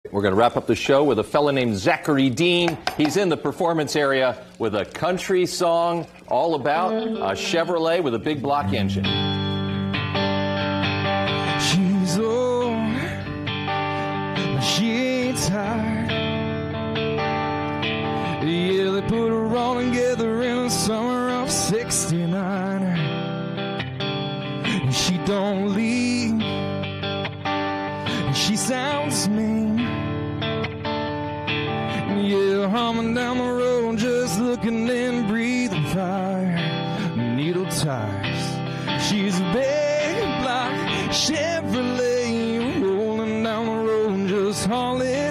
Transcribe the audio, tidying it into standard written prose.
We're going to wrap up the show with a fella named Zackary Dean. He's in the performance area with a country song all about a Chevrolet with a big block engine. She's old, but she ain't tired. Yeah, they put her all together in the summer of '69. And she don't leave, and she sounds mean. Yeah, humming down the road, just looking and breathing fire. Needle tires. She's a big block Chevrolet, rolling down the road, just hauling